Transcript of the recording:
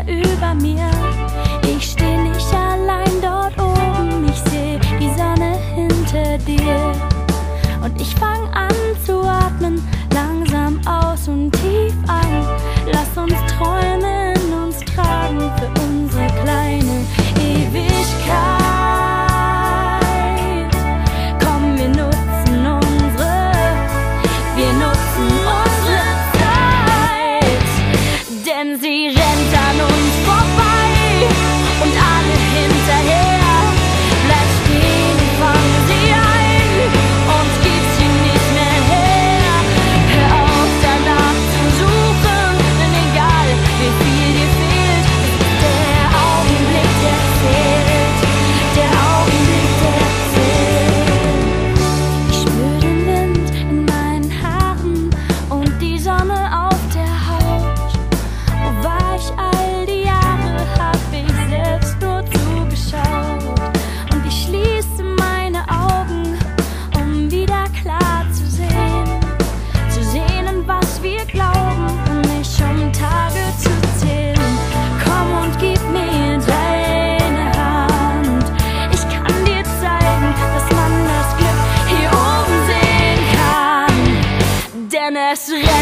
über mir. Ich steh nicht allein dort oben, ich seh die Sonne hinter dir. Und ich fang an zu atmen, langsam aus und tief ein. Lass uns Träume in uns tragen für unsere kleine Ewigkeit. Komm, wir nutzen unsere Zeit, denn sie rennt an uns vorbei und alle hinterher. Bleib stehen, fang sie ein und gib sie nicht mehr her. Hör auf danach zu suchen, denn egal wie viel dir fehlt, der Augenblick, der zählt, der Augenblick, der zählt. Ich spür den Wind in meinen Haaren und die Sonne auf der Haut. Wo war ich all die Jahre, hab ich selbst nur zugeschaut. Und ich schließe meine Augen, um wieder klar zu sehen, in was wir glauben und nicht um Tage zu zählen. Komm und gib mir deine Hand, ich kann dir zeigen, dass man das Glück hier oben sehen kann, denn es rennt